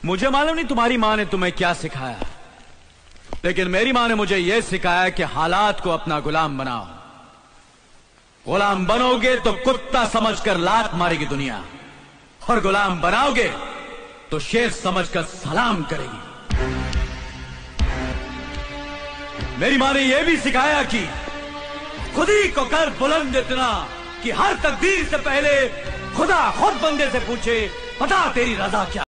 मुझे मालूम नहीं तुम्हारी माँ ने तुम्हें क्या सिखाया, लेकिन मेरी माँ ने मुझे यह सिखाया कि हालात को अपना गुलाम बनाओ। गुलाम बनोगे तो कुत्ता समझकर लात मारेगी दुनिया, और गुलाम बनाओगे तो शेर समझकर सलाम करेगी। मेरी माँ ने यह भी सिखाया कि खुद ही को कर बुलंद इतना कि हर तकदीर से पहले खुदा खुद बंदे से पूछे, बता तेरी रजा क्या।